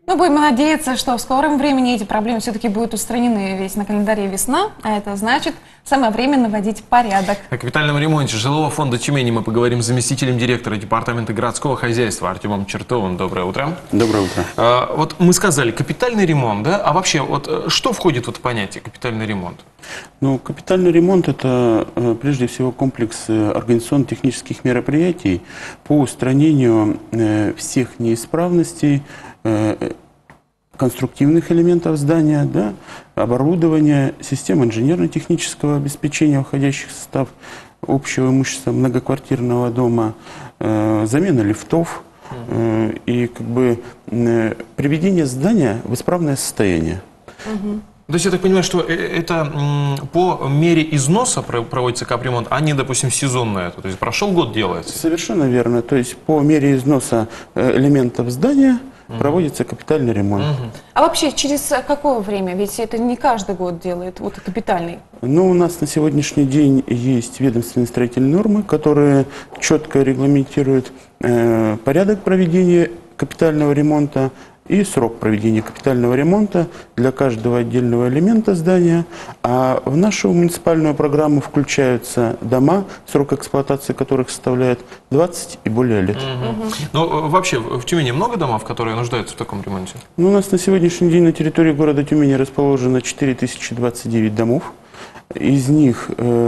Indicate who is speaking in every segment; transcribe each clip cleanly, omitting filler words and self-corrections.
Speaker 1: Ну, будем надеяться, что в скором времени эти проблемы все-таки будут устранены, ведь на календаре весна, а это значит, самое время наводить порядок.
Speaker 2: О капитальном ремонте жилого фонда Тюмени мы поговорим с заместителем директора департамента городского хозяйства Артемом Чертовым. Доброе утро.
Speaker 3: Доброе утро.
Speaker 2: Вот мы сказали, капитальный ремонт, да? А вообще, вот что входит в это понятие капитальный ремонт?
Speaker 3: Ну, капитальный ремонт – это прежде всего комплекс организационно-технических мероприятий по устранению всех неисправностей, конструктивных элементов здания, да, оборудования, систем инженерно-технического обеспечения, входящих в состав общего имущества многоквартирного дома, замена лифтов и приведение здания в исправное состояние.
Speaker 2: То есть я так понимаю, что это по мере износа проводится капремонт, а не, допустим, сезонное. То есть прошел год, делается?
Speaker 3: Совершенно верно. То есть по мере износа элементов здания проводится капитальный ремонт.
Speaker 1: А вообще, через какое время? Ведь это не каждый год делает, вот капитальный.
Speaker 3: Ну, у нас на сегодняшний день есть ведомственные строительные нормы, которые четко регламентируют порядок проведения капитального ремонта и срок проведения капитального ремонта для каждого отдельного элемента здания. А в нашу муниципальную программу включаются дома, срок эксплуатации которых составляет 20 и более лет.
Speaker 2: Но вообще в Тюмени много домов, которые нуждаются в таком ремонте?
Speaker 3: Ну, у нас на сегодняшний день на территории города Тюмени расположено 4029 домов. Из них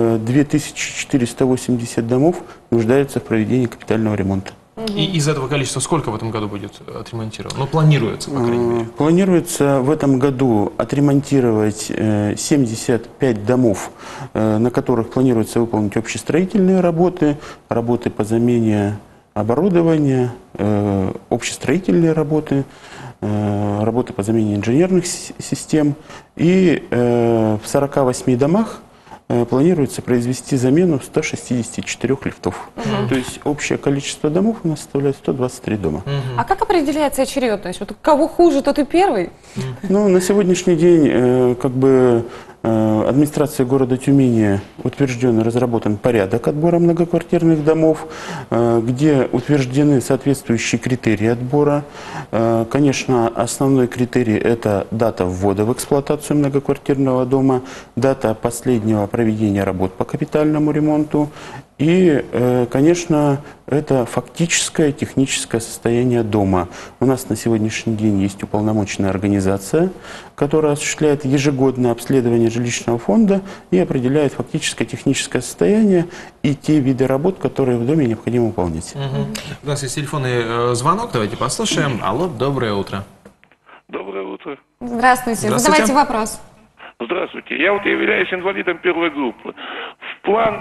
Speaker 3: 2480 домов нуждаются в проведении капитального ремонта.
Speaker 2: И из этого количества сколько в этом году будет отремонтировано? Ну, планируется, по крайней мере.
Speaker 3: Планируется в этом году отремонтировать 75 домов, на которых планируется выполнить общестроительные работы, работы по замене оборудования, общестроительные работы, работы по замене инженерных систем. И в 48 домах планируется произвести замену 164 лифтов. То есть общее количество домов у нас составляет 123 дома.
Speaker 1: А как определяется очередность? Вот кого хуже, тот и первый?
Speaker 3: Ну, на сегодняшний день администрация города Тюмени утвержден и разработан порядок отбора многоквартирных домов, где утверждены соответствующие критерии отбора. Конечно, основной критерий – это дата ввода в эксплуатацию многоквартирного дома, дата последнего проведения работ по капитальному ремонту и, конечно, это фактическое техническое состояние дома. У нас на сегодняшний день есть уполномоченная организация, которая осуществляет ежегодное обследование жилищного фонда и определяет фактическое техническое состояние и те виды работ, которые в доме необходимо выполнять.
Speaker 2: У нас есть телефонный звонок, давайте послушаем. Алло, доброе утро.
Speaker 4: Доброе утро.
Speaker 1: Здравствуйте.
Speaker 2: Здравствуйте.
Speaker 1: Задавайте вопрос.
Speaker 4: Здравствуйте. Я являюсь инвалидом первой группы. В план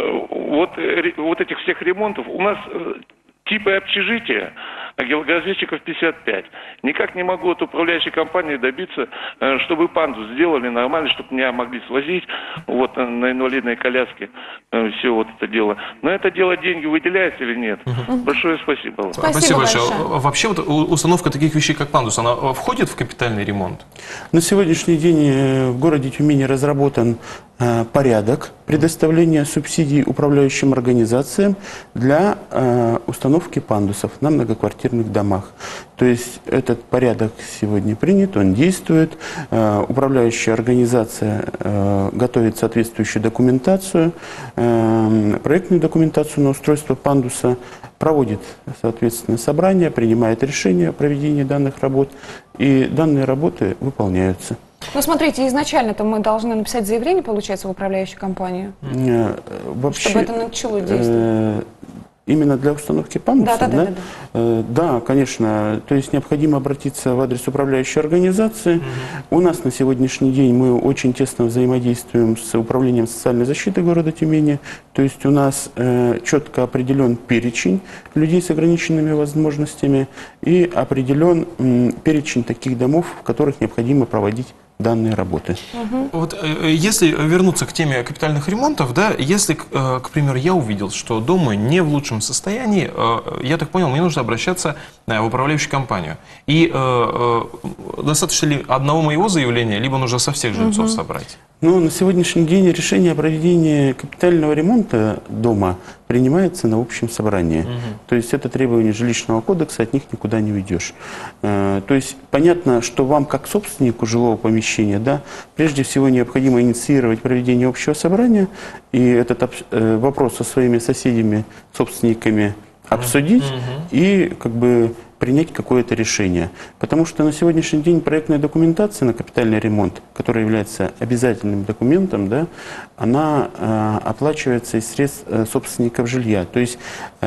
Speaker 4: вот этих всех ремонтов у нас типы общежития, а геологазетчиков 55. Никак не могу от управляющей компании добиться, чтобы пандус сделали нормально, чтобы меня могли свозить вот на инвалидной коляске, все вот это дело. На это дело деньги выделяются или нет? Большое спасибо вам.
Speaker 1: Спасибо большое.
Speaker 2: Вообще вот установка таких вещей, как пандус, она входит в капитальный ремонт?
Speaker 3: На сегодняшний день в городе Тюмени разработан порядок предоставления субсидий управляющим организациям для установки пандусов на многоквартирных домах. То есть этот порядок сегодня принят, он действует. Управляющая организация готовит соответствующую документацию, проектную документацию на устройство пандуса, проводит, соответственно, собрание, принимает решение о проведении данных работ, и данные работы выполняются.
Speaker 1: Ну, смотрите, изначально-то мы должны написать заявление, получается, в управляющую компанию,
Speaker 3: Вообще,
Speaker 1: чтобы это начало действовать.
Speaker 3: Именно для установки пандуса?
Speaker 1: Да.
Speaker 3: Да, конечно. То есть необходимо обратиться в адрес управляющей организации. У нас на сегодняшний день мы очень тесно взаимодействуем с управлением социальной защиты города Тюмени. То есть у нас четко определен перечень людей с ограниченными возможностями и определен перечень таких домов, в которых необходимо проводить данные работы.
Speaker 2: Вот если вернуться к теме капитальных ремонтов, да, если, к примеру, я увидел, что дом мой не в лучшем состоянии, я так понял, мне нужно обращаться в управляющую компанию. И достаточно ли одного моего заявления, либо нужно со всех жильцов собрать?
Speaker 3: Ну, на сегодняшний день решение о проведении капитального ремонта дома принимается на общем собрании. То есть это требование жилищного кодекса, от них никуда не уйдешь. То есть понятно, что вам, как собственнику жилого помещения, да, прежде всего необходимо инициировать проведение общего собрания и этот вопрос со своими соседями, собственниками обсудить и как бы принять какое-то решение. Потому что на сегодняшний день проектная документация на капитальный ремонт, которая является обязательным документом, да, она оплачивается из средств собственников жилья. То есть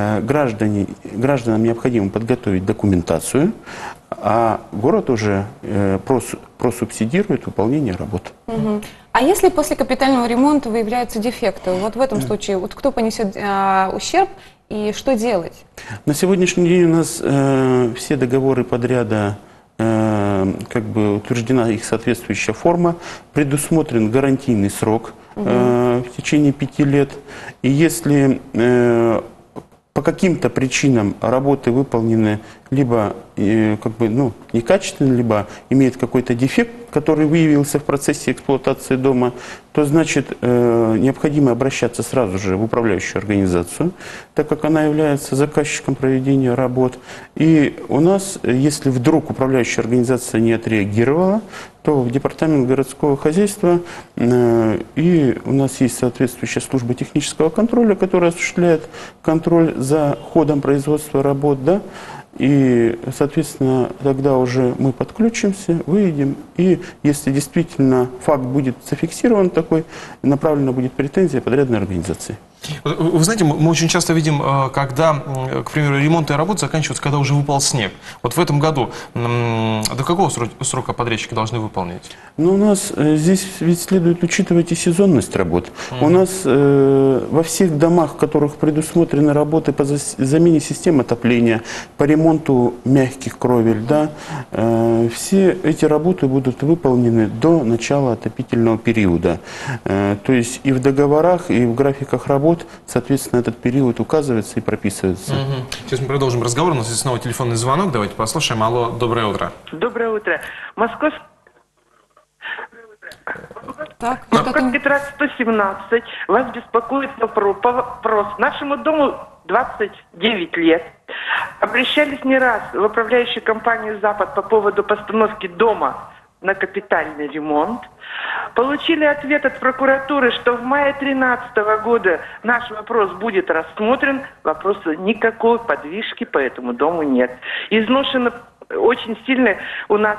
Speaker 3: гражданам необходимо подготовить документацию, а город уже просубсидирует выполнение работ.
Speaker 1: А если после капитального ремонта выявляются дефекты, вот в этом случае вот кто понесет ущерб и что делать?
Speaker 3: На сегодняшний день у нас все договоры подряда, как бы утверждена их соответствующая форма, предусмотрен гарантийный срок в течение 5 лет. И если по каким-то причинам работы выполнены либо как бы, ну, некачественно, либо имеет какой-то дефект, который выявился в процессе эксплуатации дома, то значит необходимо обращаться сразу же в управляющую организацию, так как она является заказчиком проведения работ. И у нас, если вдруг управляющая организация не отреагировала, то в департамент городского хозяйства и у нас есть соответствующая служба технического контроля, которая осуществляет контроль за ходом производства работ, да, и, соответственно, тогда уже мы подключимся, выйдем, и если действительно факт будет зафиксирован такой, направлена будет претензия подрядной организации.
Speaker 2: Вы знаете, мы очень часто видим, когда, к примеру, ремонтные работы заканчиваются, когда уже выпал снег. Вот в этом году до какого срока подрядчики должны выполнять?
Speaker 3: Ну, у нас здесь ведь следует учитывать и сезонность работ. У нас во всех домах, в которых предусмотрены работы по замене систем отопления, по ремонту мягких кровель, да, все эти работы будут выполнены до начала отопительного периода. То есть и в договорах, и в графиках работ, соответственно, этот период указывается и прописывается.
Speaker 2: Сейчас мы продолжим разговор. У нас есть снова телефонный звонок. Давайте послушаем. Алло, доброе утро.
Speaker 5: Доброе утро. Московский тракт 117. Вас беспокоит вопрос. Нашему дому 29 лет. Обращались не раз в управляющую компанию «Запад» по поводу постановки дома на капитальный ремонт. Получили ответ от прокуратуры, что в мае 2013 года наш вопрос будет рассмотрен. Вопроса никакой подвижки по этому дому нет. Изношено очень сильно у нас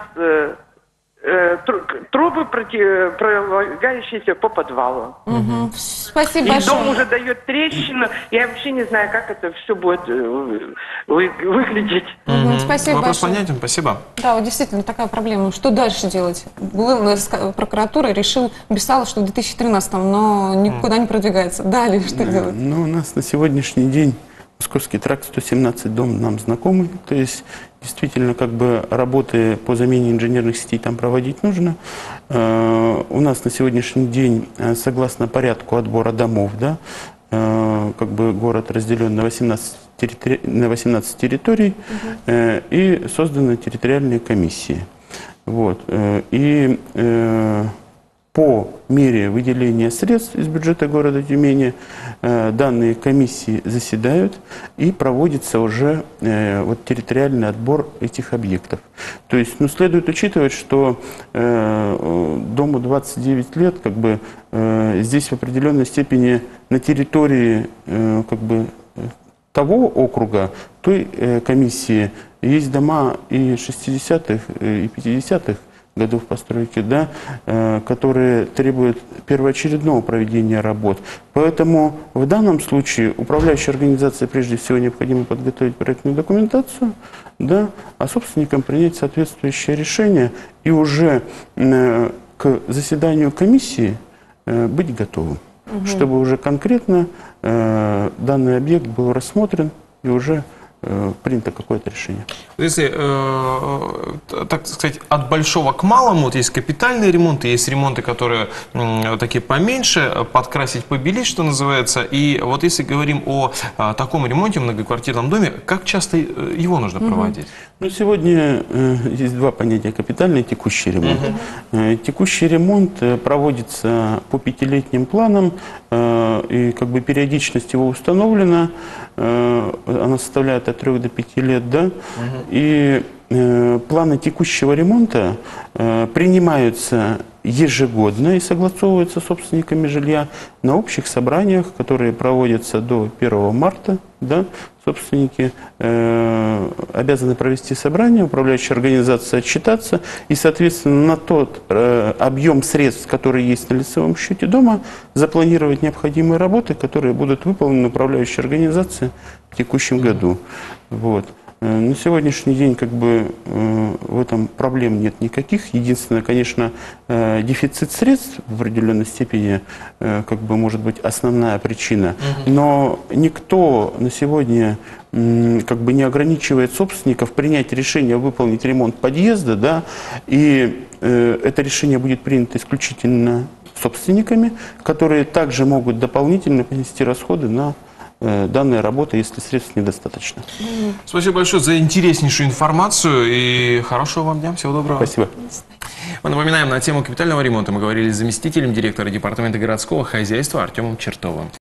Speaker 5: трубы, пролагающиеся по подвалу.
Speaker 1: Спасибо
Speaker 5: И
Speaker 1: большое.
Speaker 5: дом уже дает трещину. Я вообще не знаю, как это все будет выглядеть.
Speaker 1: Спасибо
Speaker 2: Вопрос
Speaker 1: большое.
Speaker 2: понятен, спасибо.
Speaker 1: Да, вот действительно такая проблема. Что дальше делать? Прокуратура писала, что в 2013-м, но никуда не продвигается. Далее что делать?
Speaker 3: Ну, у нас на сегодняшний день Московский тракт 117 дом нам знакомый, то есть действительно как бы работы по замене инженерных сетей там проводить нужно. У нас на сегодняшний день, согласно порядку отбора домов, да, как бы город разделен на 18 территорий и созданы территориальные комиссии. Вот. И по мере выделения средств из бюджета города Тюмени данные комиссии заседают и проводится уже вот территориальный отбор этих объектов. То есть, ну, следует учитывать, что дому 29 лет, как бы здесь в определенной степени на территории как бы того округа, той комиссии есть дома и 60-х, и 50-х годов постройки, да, которые требуют первоочередного проведения работ. Поэтому в данном случае управляющей организации прежде всего необходимо подготовить проектную документацию, да, а собственникам принять соответствующее решение и уже к заседанию комиссии быть готовым, чтобы уже конкретно данный объект был рассмотрен и уже принято какое-то решение.
Speaker 2: Если, так сказать, от большого к малому, вот есть капитальные ремонты, есть ремонты, которые такие поменьше, подкрасить, побелить, что называется. И вот если говорим о таком ремонте в многоквартирном доме, как часто его нужно проводить?
Speaker 3: Ну, сегодня есть два понятия: капитальный и текущий ремонт. Текущий ремонт проводится по 5-летним планам, и как бы периодичность его установлена, она составляет от 3 до 5 лет, да, и планы текущего ремонта принимаются ежегодно и согласовываются с собственниками жилья на общих собраниях, которые проводятся до 1 марта, да. Собственники обязаны провести собрание, управляющая организация отчитаться и, соответственно, на тот объем средств, который есть на лицевом счете дома, запланировать необходимые работы, которые будут выполнены управляющей организацией в текущем году. Вот. На сегодняшний день как бы в этом проблем нет никаких. Единственное, конечно, дефицит средств в определенной степени как бы может быть основная причина. Но никто на сегодня как бы не ограничивает собственников принять решение выполнить ремонт подъезда, да, и это решение будет принято исключительно собственниками, которые также могут дополнительно понести расходы на данная работа, если средств недостаточно.
Speaker 2: Спасибо большое за интереснейшую информацию и хорошего вам дня. Всего доброго.
Speaker 3: Спасибо.
Speaker 2: Мы напоминаем, на тему капитального ремонта мы говорили с заместителем директора департамента городского хозяйства Артемом Чертовым.